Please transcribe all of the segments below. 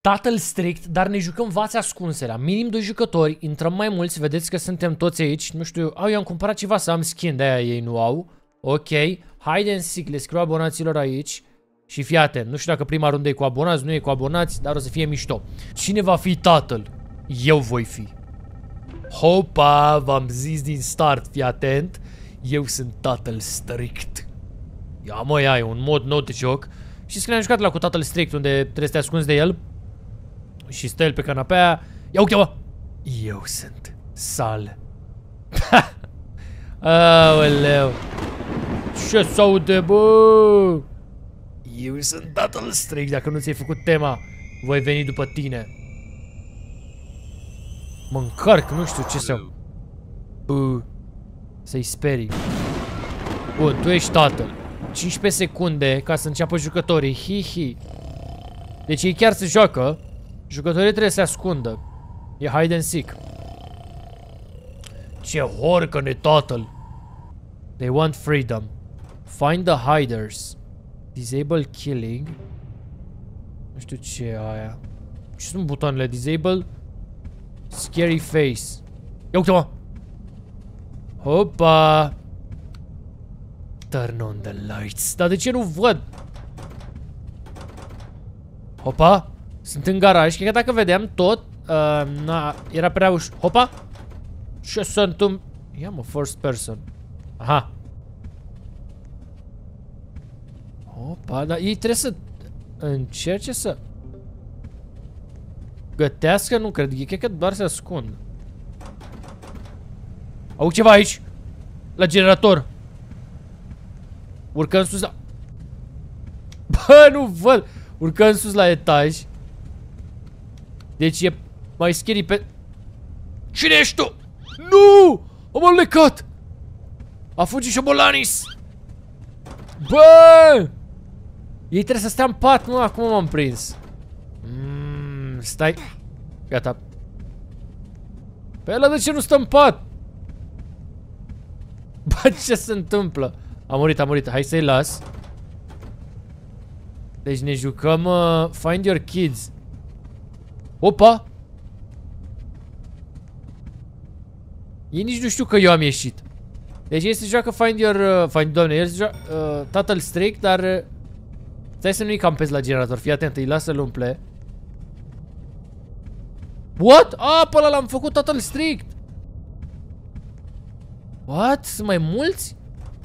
Tatăl strict, dar ne jucăm vați ascunselea. Minim 2 jucători, intrăm mai mulți, vedeți că suntem toți aici. Nu știu, eu am cumpărat ceva să am skin, de-aia ei nu au. Ok, hide and seek, le scriu abonaților aici. Și fii atent, nu știu dacă prima rundă e cu abonați, nu e cu abonați, dar o să fie mișto. Cine va fi tatăl? Eu voi fi. Hopa, v-am zis din start, fii atent. Eu sunt tatăl strict. Ia mă, ia, e un mod nou de joc. Și că ne-am jucat la cu tatăl strict, unde trebuie să te ascunzi de el. Și stă el pe canapea. Ia uite-mă! Eu sunt Sal. Aoleu. Ce s-aude, bă? Eu sunt tatăl strict. Dacă nu ți-ai făcut tema, voi veni după tine. Mă încarc, nu știu ce să... Să-i sperii. Bun, tu ești tatăl. 15 secunde ca să înceapă jucătorii. Hi-hi. Deci ei chiar se joacă. Jucătorii trebuie să se ascundă. E hide and seek. Ce horcă-ne, tatăl. They want freedom. Find the hiders. Disable killing. Nu știu ce e aia. Ce sunt butoanele? Disable. Scary face. Ia uite-mă. Hopa. Turn on the lights. Dar de ce nu văd? Hopa. Sunt în garaj. Cred că dacă vedeam tot era prea ușor. Hopa. Ce se întâmplă? Ia mă, first person. Aha. Hopa, dar ei trebuie să încerce să gătească, nu cred. Cred că doar se ascund. Au ceva aici. La generator. Urcăm sus la... Bă, nu văd. Urcăm sus la etaj. Deci e mai scary pe... Cine ești tu? Nu! Am alecat! A fugit Șobolanis! Bă! Ei trebuie să stea în pat, nu? Acum m-am prins. Stai. Gata. Pe ăla de ce nu stă în pat? Bă, ce se întâmplă? A murit, a murit. Hai să-i las. Deci ne jucăm Find Your Kids. Opa! Ei nici nu știu că eu am ieșit. Deci ei se joacă Find Your... Doamne, el se joacă tatăl strict, dar... Stai să nu-i campezi la generator. Fii atent, îi lasă-l umple. What? A, pe ăla l-am făcut tatăl strict. What? Sunt mai mulți?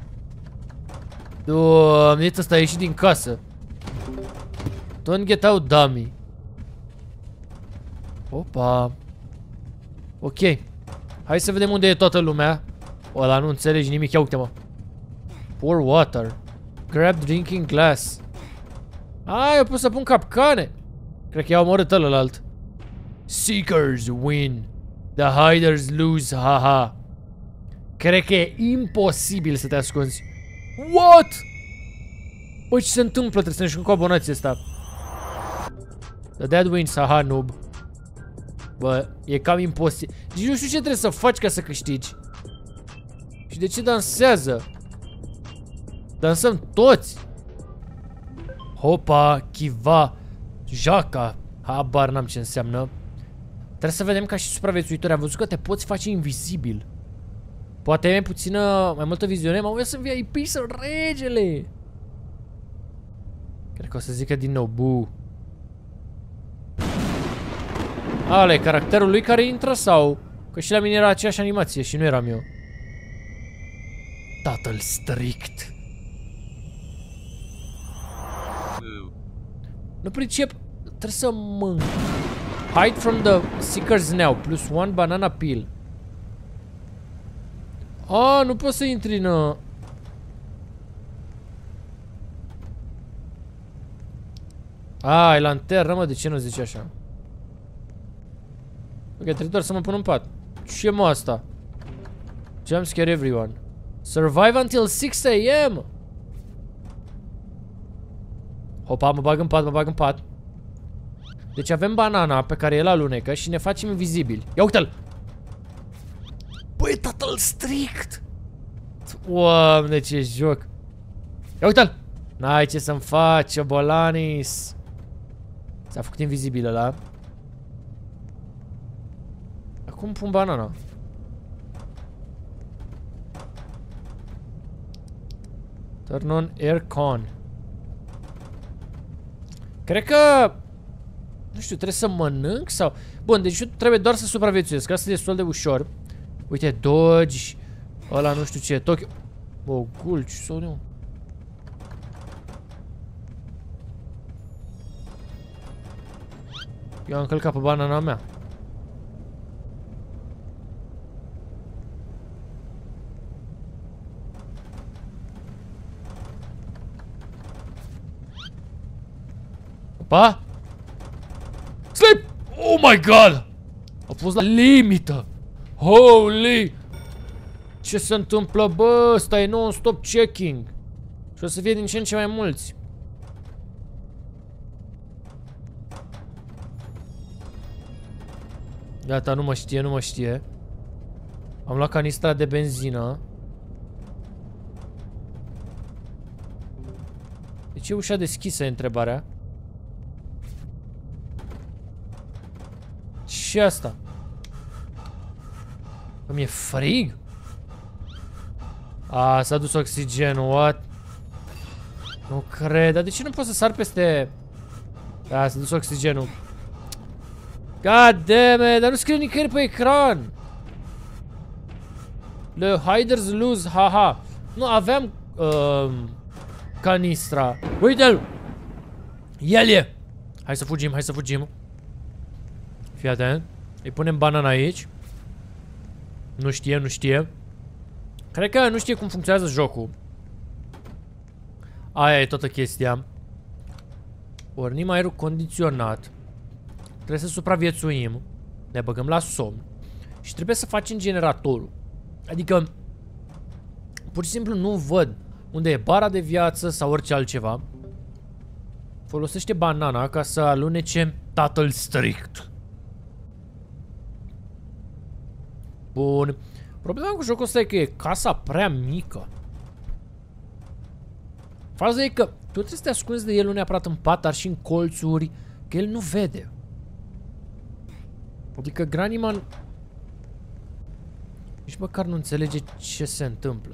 Doamne, ăsta a ieșit din casă. Don't get out, dummy. Opa. Ok. Hai să vedem unde e toată lumea. Ăla nu înțelegi nimic. Ia uite-mă. Pour water. Grab drinking glass. Eu pot să pun capcane. Cred că i-au omorât ălălalt. Seekers win. The hiders lose. Haha. Cred că e imposibil să te ascunzi. What? Băi, ce se întâmplă? Trebuie să ne jucăm cu abonații ăsta. The dead wins. Haha, noob. Bă, e cam imposibil. Deci nu știu ce trebuie să faci ca să câștigi. Și de ce dansează? Dansăm toți. Hopa, chiva, jaca. Habar n-am ce înseamnă. Trebuie să vedem ca și supraviețuitori. Am văzut că te poți face invizibil. Poate ai mai puțină, mai multă viziune. Mă, eu sunt VIP, sunt regele. Cred că o să zică din nou bu. Ale, e caracterul lui care intră sau? Că și la mine era aceeași animație și nu eram eu. Tatăl strict. Nu pricep. Trebuie să mânc. Hide from the seekers now. Plus 1 banana peel. Nu poți să intri în... E lanternă, mă, de ce nu zici așa? Ok, trebuie doar să mă pun în pat. Ce mă asta? Jump scare everyone. Survive until 6 AM. Hopa, mă bag în pat, mă bag în pat. Deci avem banana pe care el alunecă și ne facem invizibili. Ia uite-l! Băi, tatăl strict! Doamne, ce joc! Ia uite-l! N-ai ce să-mi faci, Bolanis! S-a făcut invizibil ăla. Acum pun banana. Turn on aircon. Cred că... Nu știu, trebuie să mănânc sau... Bun, deci trebuie doar să supraviețuiesc. Asta e destul de ușor. Uite, Dodge. Ăla nu știu ce, Tokyo. O, gulci sau nu? Eu am călcat pe banana mea. Opa! Sleep! Oh my god! A fost la limită! Holy! Ce se întâmplă, bă? Ăsta e non-stop checking. Și o să fie din ce în ce mai mulți. Gata, nu mă știe, nu mă știe. Am luat canistra de benzină. De ce e ușa deschisă, e întrebarea? Și asta? Mi-e frig? A, s-a dus oxigenul, what? Nu cred, dar de ce nu pot să sar peste... Da, s-a dus oxigenul. God damn it, dar nu scrie nicăieri pe ecran. The hiders lose, haha. Nu, aveam canistra. Uite-l! El e! Hai să fugim, hai să fugim. Fii atent. Îi punem banana aici. Nu știe, nu știe. Cred că nu știe cum funcționează jocul. Aia e toată chestia. Pornim aerul condiționat. Trebuie să supraviețuim. Ne băgăm la somn. Și trebuie să facem generatorul. Adică pur și simplu nu văd unde e bara de viață sau orice altceva. Folosește banana ca să alunece tatăl strict. Bun. Problema cu jocul ăsta e că e casa prea mică. Faza e că tu trebuie să te ascunzi de el nu neapărat în pat, dar și în colțuri, că el nu vede. Adică Grannyman nici măcar nu înțelege ce se întâmplă.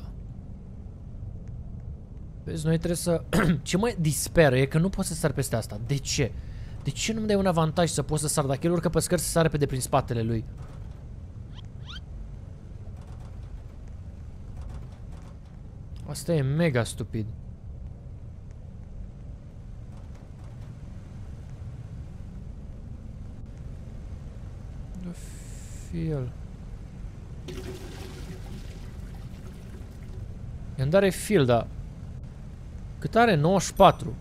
Vezi, noi trebuie să... Ce mă disperă e că nu pot să sar peste asta. De ce? De ce nu-mi dai un avantaj să pot să sar? Dacă el urcă pe scări, să sare pe de prin spatele lui. Asta e mega stupid. Feel. I-am dat refill, dar cât are? 94.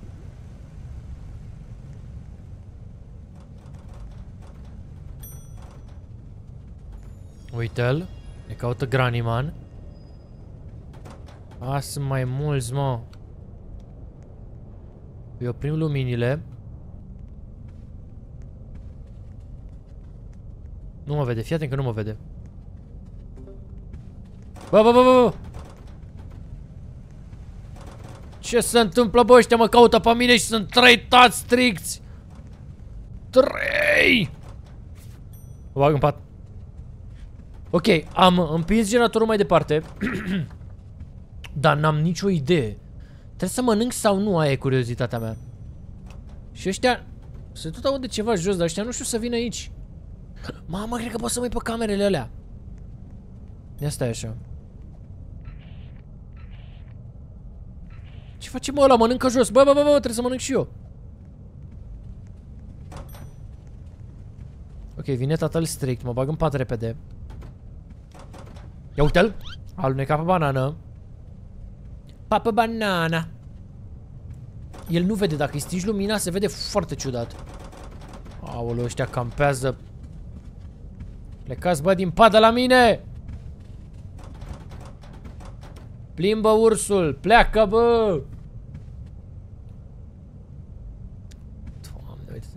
Uite-l. Ne caută Grannyman. A, sunt mai mulți, mă. Îi oprim luminile. Nu mă vede, fii atent că nu mă vede. Bă! Ce se întâmplă, bă? Ăștia mă caută pe mine și sunt 3 tați stricți. 3! O bag în pat. Ok, am împins generatorul mai departe. Dar n-am nicio idee. Trebuie să mănânc sau nu, aia e curiozitatea mea. Și ăștia... Se tot aude ceva jos, dar ăștia nu știu să vină aici. Mamă, cred că pot să mă uit pe camerele alea. Ia stai așa. Ce face, mă, ăla? Mănâncă jos. Bă, trebuie să mănânc și eu. Ok, vine tatăl strict. Mă bag în pat repede. Ia uite-l. Aluneca pe banană. Papă banana. El nu vede. Dacă îi stingi lumina, se vede foarte ciudat. Aoleu, ăștia campează. Plecați, bă, din pat de la mine! Plimbă ursul! Pleacă, bă! Doamne, uite.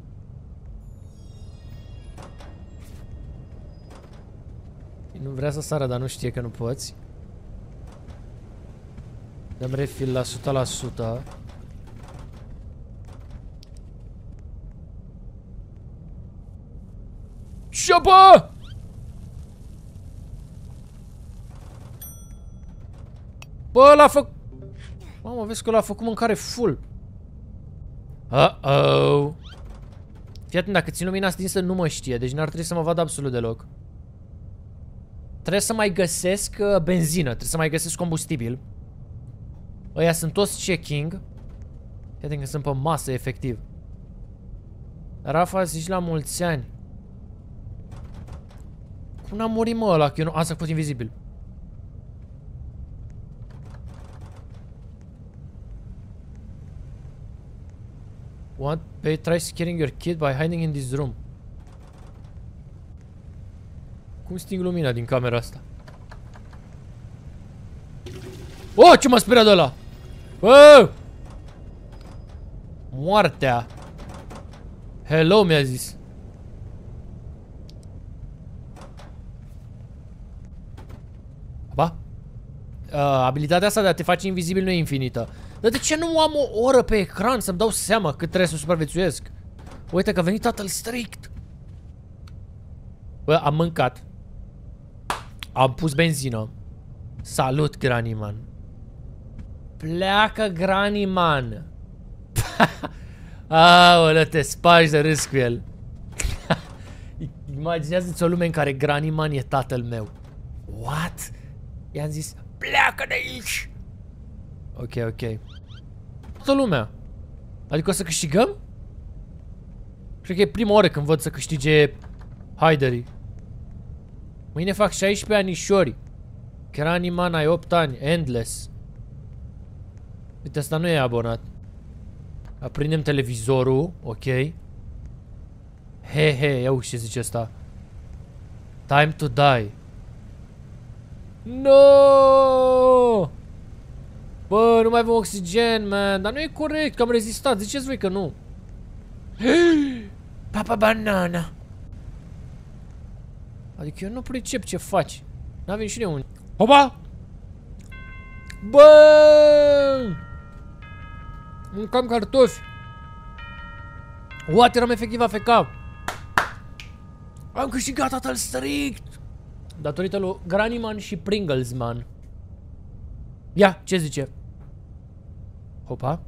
Nu vrea să sară, dar nu știe că nu poți. Dăm refill la 100%. Ce bă? Bă, l-a făcut... Mamă, vezi că l-a făcut mâncare full. Uh-oh. Fii atent, dacă țin lumina stinsă nu mă știe, deci n-ar trebui să mă vadă absolut deloc. Trebuie să mai găsesc benzină, trebuie să mai găsesc combustibil. Ăia sunt toți checking. Fii atent că sunt pe masă, efectiv. Rafa, zici la mulți ani. Cum n-a murit mă ăla, că eu nu... A, s-a făcut invizibil. What? Try scaring your kid by hiding in this room. Cum sting lumina din camera asta? Oh, ce m-a speriat de ăla! Oh! Moartea! Hello, mi-a zis. Ba? Abilitatea asta de a te face invizibil nu e infinită. Dar de ce nu am o oră pe ecran să-mi dau seama cât trebuie să supraviețuiesc? Uite că a venit tatăl strict. Bă, am mâncat. Am pus benzină. Salut, Grannyman. Pleacă, Grannyman. Aoleu, te spargi de râs cu el. Imaginează-ți o lume în care Grannyman e tatăl meu. What? I-am zis, pleacă de aici. Ok, ok. Toată lumea. Adică o să câștigăm? Cred că e prima oară când văd să câștige Haiderii. Mâine fac 16 anișori. Grannyman, ai 8 ani. Endless. Uite, asta nu e abonat. Aprindem televizorul. Ok. He, ia uite ce zice asta. Time to die. No! Bă, nu mai avem oxigen, man. Dar nu e corect, că am rezistat. Ziceți voi că nu. Papa banana. Adică eu nu pricep ce faci. N-avem și noi un... Hopa! Bă! Mâncam cartofi. What? Eram efectiv AFK. Am câștigat tatăl strict. Datorită lui Grannyman și Pringlesman. Ia, ce zice? Hopa.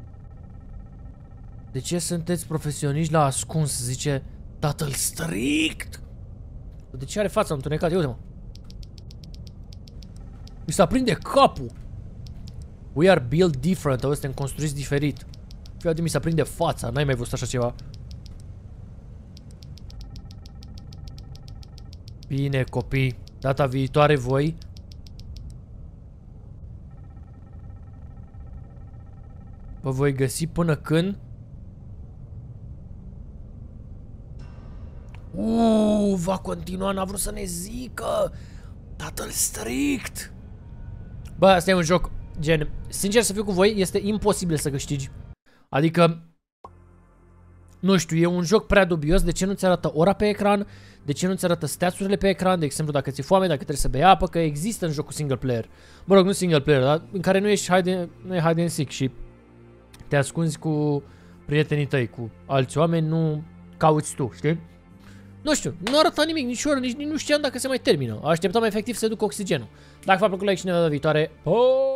De ce sunteți profesioniști la ascuns? Zice tatăl strict. De ce are fața întunecată? Uite-mă. Mi se aprinde capul. We are built different. Auzi, suntem construiți diferit. Fii de mi se aprinde fața. N-ai mai văzut așa ceva. Bine, copii. Data viitoare voi vă voi găsi până când... va continua, n-a vrut să ne zică. Tatăl strict. Bă, asta e un joc, gen, sincer să fiu cu voi, este imposibil să câștigi. Adică, nu știu, e un joc prea dubios. De ce nu-ți arată ora pe ecran? De ce nu-ți arată stats-urile pe ecran? De exemplu, dacă ți-e foame, dacă trebuie să bei apă, că există în jocul single player. Mă rog, nu single player, dar în care nu e hide and seek și te ascunzi cu prietenii tăi, cu alți oameni, nu cauți tu, știi? Nu știu, nu arăta nimic, nici oră, nici nu știam dacă se mai termină. Așteptam efectiv să duc oxigenul. Dacă v-a plăcut, like și ne vedem viitoare.